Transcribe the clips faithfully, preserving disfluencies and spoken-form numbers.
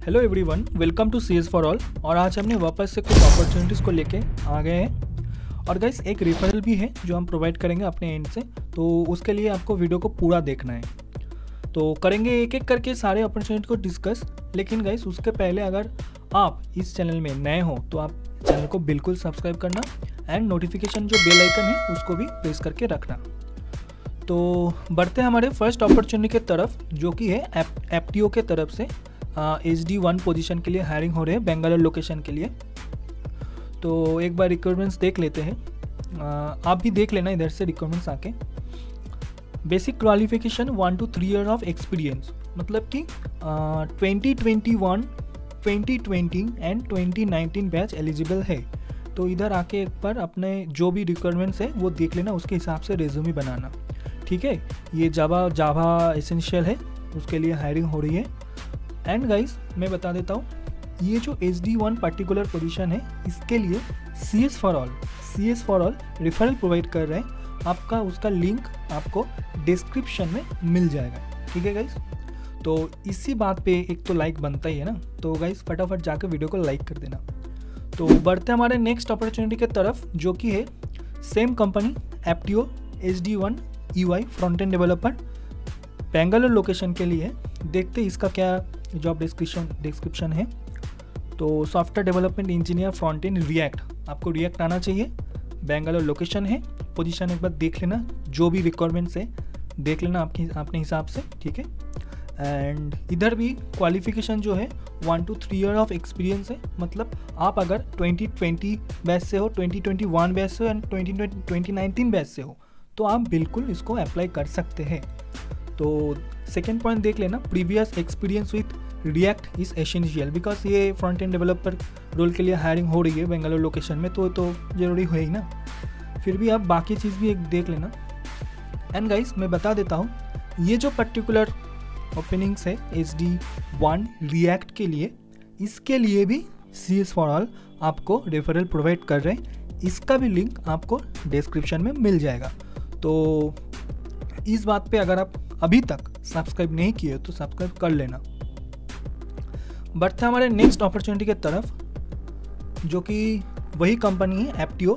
Hello everyone, welcome to C S for all. और आज हमने वापस से कुछ अपॉर्चुनिटीज़ को लेके आ गए हैं। और गाइस एक रेफरल भी है जो हम प्रोवाइड करेंगे अपने एंड से, तो उसके लिए आपको वीडियो को पूरा देखना है। तो करेंगे एक एक करके सारे अपॉर्चुनिटी को डिस्कस। लेकिन गाइस उसके पहले अगर आप इस चैनल में नए हो तो आप चैनल को बिल्कुल सब्सक्राइब करना एंड नोटिफिकेशन जो बेल आइकन है उसको भी प्रेस करके रखना। तो बढ़ते हैं हमारे फर्स्ट अपॉर्चुनिटी के तरफ, जो कि है एप्टियो के तरफ से एच डी वन पोजीशन के लिए हायरिंग हो रहे हैं बेंगलोर लोकेशन के लिए। तो एक बार रिक्वायरमेंट्स देख लेते हैं। uh, आप भी देख लेना इधर से रिक्वायरमेंट्स आके। Basic qualification one two three year of experience, मतलब कि twenty twenty one, twenty twenty and twenty nineteen batch eligible है। तो इधर आके एक बार अपने जो भी रिक्वायरमेंट्स है वो देख लेना, उसके हिसाब से रेज्यूमे बनाना। ठीक है, ये जावा जावा एसेंशियल है, उसके लिए हायरिंग हो रही है। एंड गाइस मैं बता देता हूँ, ये जो H D one particular position है इसके लिए C S for all C S for all referral provide कर रहे हैं। आपका उसका लिंक आपको डिस्क्रिप्शन में मिल जाएगा। ठीक है गाइस, तो इसी बात पे एक तो लाइक बनता ही है ना, तो गाइस फटाफट जाकर वीडियो को लाइक कर देना। तो बढ़ते हमारे नेक्स्ट अपॉर्चुनिटी के तरफ, जो कि है same company Aptio H D one E Y front end developer Bangalore location के लिए। देखते इसका क्या जॉब डिस्क्रिप्शन डिस्क्रिप्शन है। तो software development engineer front end React, आपको रिएक्ट आना चाहिए। बेंगलोर लोकेशन है, पोजीशन एक बार देख लेना, जो भी रिक्वायरमेंट्स है देख लेना आपके अपने हिसाब से। ठीक है, एंड इधर भी क्वालिफिकेशन जो है one two three year of experience है। मतलब आप अगर ट्वेंटी ट्वेंटी बैच से हो, ट्वेंटी ट्वेंटी वन बैच से हो and twenty twenty nineteen batch से हो तो आप बिल्कुल इसको अप्लाई कर सकते हैं। तो सेकेंड पॉइंट देख लेना, previous experience with React is essential, because ये फ्रंट एंड डेवलपर रोल के लिए हायरिंग हो रही है बेंगलोर लोकेशन में, तो तो जरूरी है ही ना। फिर भी आप बाकी चीज़ भी एक देख लेना। एंड गाइस मैं बता देता हूँ, ये जो पर्टिकुलर ओपनिंग्स है एच डी वन रिएक्ट के लिए, इसके लिए भी सी एस फॉर ऑल आपको रेफरल प्रोवाइड कर रहे हैं। इसका भी लिंक आपको डिस्क्रिप्शन में मिल जाएगा। तो इस बात पे अगर आप अभी तक सब्सक्राइब नहीं किए तो सब्सक्राइब कर लेना। बढ़ते हमारे नेक्स्ट अपॉर्चुनिटी की तरफ, जो कि वही कंपनी है एप्टियो।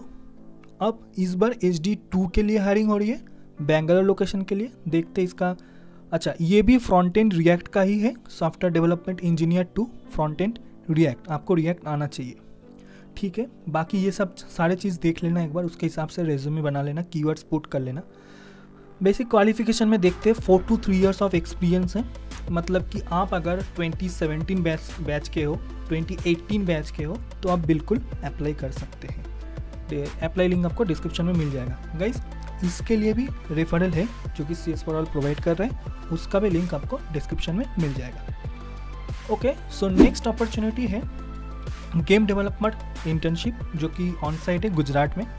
अब इस बार एच डी टू के लिए हायरिंग हो रही है बेंगलोर लोकेशन के लिए। देखते इसका, अच्छा ये भी फ्रंट एंड रिएक्ट का ही है, software development engineer two front end React, आपको रिएक्ट आना चाहिए। ठीक है, बाकी ये सब सारे चीज़ देख लेना एक बार, उसके हिसाब से रेज्यूमे बना लेना, कीवर्ड्स पुट कर लेना। बेसिक क्वालिफिकेशन में देखते हैं four two three years of experience है। मतलब कि आप अगर ट्वेंटी सेवनटीन बैच बैच के हो, ट्वेंटी एटीन बैच के हो तो आप बिल्कुल अप्लाई कर सकते हैं। अप्लाई लिंक आपको डिस्क्रिप्शन में मिल जाएगा। गाइस इसके लिए भी रेफरल है जो कि C S for all provide कर रहे हैं, उसका भी लिंक आपको डिस्क्रिप्शन में मिल जाएगा। ओके, सो नेक्स्ट अपॉर्चुनिटी है गेम डेवलपमेंट इंटर्नशिप, जो कि ऑन साइट है गुजरात में।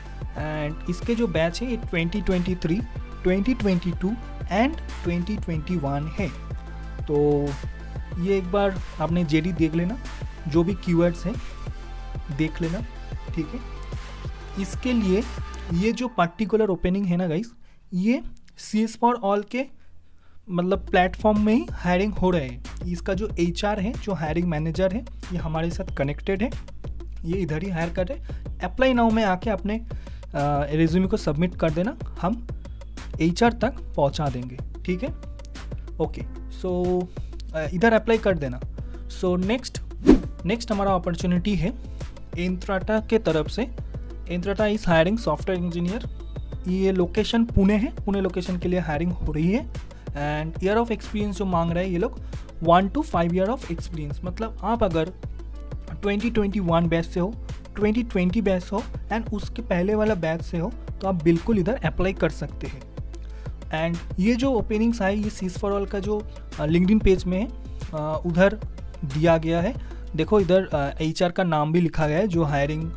एंड इसके जो बैच है ये twenty twenty three, twenty twenty two and twenty twenty one है। तो ये एक बार आपने जेडी देख लेना, जो भी कीवर्ड्स हैं देख लेना। ठीक है, इसके लिए ये जो पर्टिकुलर ओपनिंग है ना गाइस, ये सी एस फॉर ऑल के मतलब प्लेटफॉर्म में ही हायरिंग हो रहे हैं। इसका जो एच आर है, जो हायरिंग मैनेजर है, ये हमारे साथ कनेक्टेड है, ये इधर ही हायर कर रहे हैं। अप्लाई नाउ में आके अपने रेज्यूमे को सबमिट कर देना, हम एच आर तक पहुंचा देंगे। ठीक है, ओके, सो इधर अप्लाई कर देना। सो नेक्स्ट नेक्स्ट हमारा अपॉर्चुनिटी है एंट्राटा के तरफ से। Entrata is hiring software engineer. ये लोकेशन पुणे है, पुणे लोकेशन के लिए हायरिंग हो रही है। एंड ईयर ऑफ एक्सपीरियंस जो मांग रहे हैं ये लोग one two five year of experience. मतलब आप अगर ट्वेंटी ट्वेंटी वन बैच से हो, ट्वेंटी ट्वेंटी बैच हो एंड उसके पहले वाला बैच से हो तो आप बिल्कुल इधर अप्लाई कर सकते हैं। एंड ये जो ओपनिंग्स आई, ये सी एस फॉर ऑल का जो लिंक्डइन पेज में है उधर दिया गया है। देखो इधर एच आर का नाम भी लिखा गया है, जो हायरिंग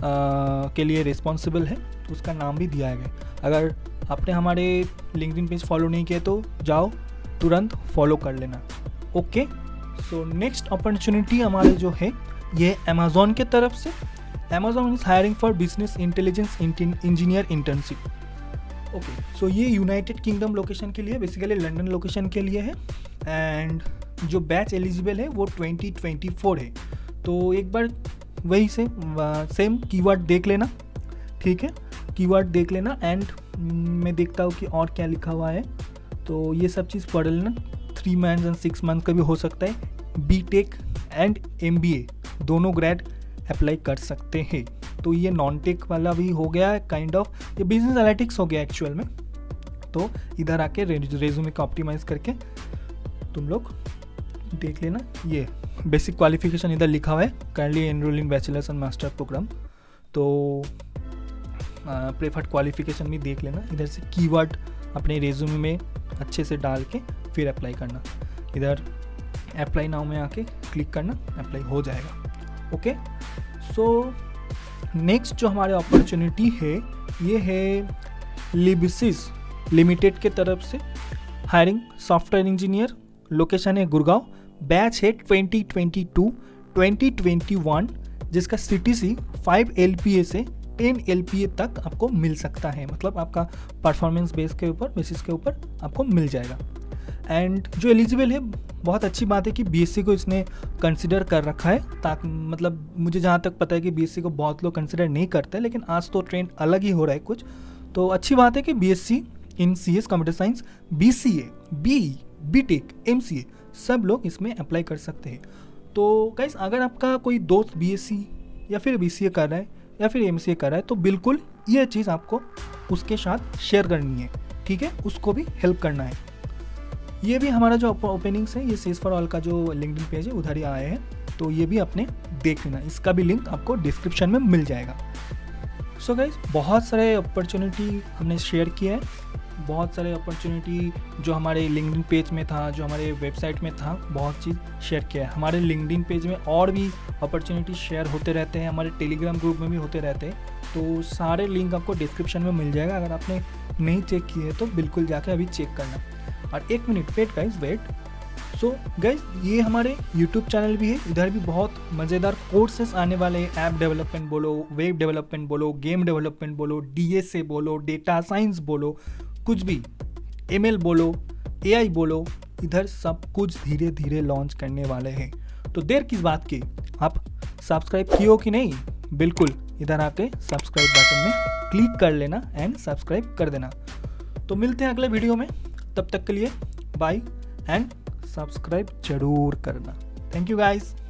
के लिए रिस्पॉन्सिबल है उसका नाम भी दिया गया है। अगर आपने हमारे लिंक्डइन पेज फॉलो नहीं किया तो जाओ तुरंत फॉलो कर लेना। ओके, सो नेक्स्ट अपॉर्चुनिटी हमारे जो है ये अमेजोन के तरफ से। Amazon is hiring for business intelligence engineer internship. Okay, so ये यूनाइटेड किंगडम लोकेशन के लिए, बेसिकली लंदन लोकेशन के लिए है। एंड जो बैच एलिजिबल है वो ट्वेंटी ट्वेंटी फोर है। तो एक बार वही से सेम कीवर्ड देख लेना, ठीक है, कीवर्ड देख लेना। एंड मैं देखता हूँ कि और क्या लिखा हुआ है, तो ये सब चीज़ पढ़ लेना। Three month and six month का भी हो सकता है। B tech and M B A दोनों ग्रेड अप्लाई कर सकते हैं। तो ये नॉन टेक वाला भी हो गया है काइंड ऑफ, ये बिजनेस एनालिटिक्स हो गया एक्चुअल में। तो इधर आके रेज्यूमे को ऑप्टिमाइज करके तुम लोग देख लेना। ये बेसिक क्वालिफिकेशन इधर लिखा हुआ है, currently enrol in bachelors and master program. तो प्रेफर्ड क्वालिफिकेशन भी देख लेना। इधर से कीवर्ड अपने रेज्यूमे में अच्छे से डाल के फिर अप्लाई करना। इधर अप्लाई नाउ में आके क्लिक करना, अप्लाई हो जाएगा। ओके, सो नेक्स्ट जो हमारे अपॉर्चुनिटी है ये है लिबिसिस लिमिटेड के तरफ से हायरिंग सॉफ्टवेयर इंजीनियर। लोकेशन है गुड़गांव। बैच है twenty twenty two twenty twenty one, जिसका C T C five L P A से टेन एल पी ए तक आपको मिल सकता है। मतलब आपका परफॉर्मेंस बेस के ऊपर बेसिस के ऊपर आपको मिल जाएगा। एंड जो एलिजिबल है, बहुत अच्छी बात है कि बी एस सी को इसने कंसिडर कर रखा है। ताकि मतलब मुझे जहाँ तक पता है कि बी एस सी को बहुत लोग कंसिडर नहीं करते, लेकिन आज तो ट्रेंड अलग ही हो रहा है कुछ। तो अच्छी बात है कि B S C in C S computer science, B C A, B E, B tech, M C A सब लोग इसमें अप्लाई कर सकते हैं। तो गाइस, अगर आपका कोई दोस्त बी एस सी या फिर बी सी ए कर रहा है या फिर एम सी ए कर रहा है, तो बिल्कुल ये चीज़ आपको उसके साथ शेयर करनी है, ठीक है, उसको भी हेल्प करना है। ये भी हमारा जो ओपनिंग्स है, ये सीज फॉर ऑल का जो लिंक्डइन पेज है उधर ही आए हैं, तो ये भी अपने देख लेना। इसका भी लिंक आपको डिस्क्रिप्शन में मिल जाएगा। सो गाइस, बहुत सारे अपॉर्चुनिटी हमने शेयर किए हैं, बहुत सारे अपॉर्चुनिटी जो हमारे लिंक्डइन पेज में था, जो हमारे वेबसाइट में था, बहुत चीज़ शेयर किया है। हमारे लिंक्डइन पेज में और भी अपॉर्चुनिटी शेयर होते रहते हैं, हमारे टेलीग्राम ग्रुप में भी होते रहते हैं। तो सारे लिंक आपको डिस्क्रिप्शन में मिल जाएगा। अगर आपने नहीं चेक किए तो बिल्कुल जाकर अभी चेक करना। और एक minute wait guys, wait. So guys, ये हमारे यूट्यूब चैनल भी है, इधर भी बहुत मज़ेदार कोर्सेस आने वाले हैं। ऐप डेवलपमेंट बोलो, वेब डेवलपमेंट बोलो, गेम डेवलपमेंट बोलो, डी एस ए बोलो, डेटा साइंस बोलो, कुछ भी, एम एल बोलो, ए आई बोलो, इधर सब कुछ धीरे धीरे लॉन्च करने वाले हैं। तो देर किस बात की, आप सब्सक्राइब किए हो कि नहीं? बिल्कुल इधर आके सब्सक्राइब बटन में क्लिक कर लेना एंड सब्सक्राइब कर देना। तो मिलते हैं अगले वीडियो में, तब तक के लिए बाय एंड सब्सक्राइब जरूर करना। Thank you guys.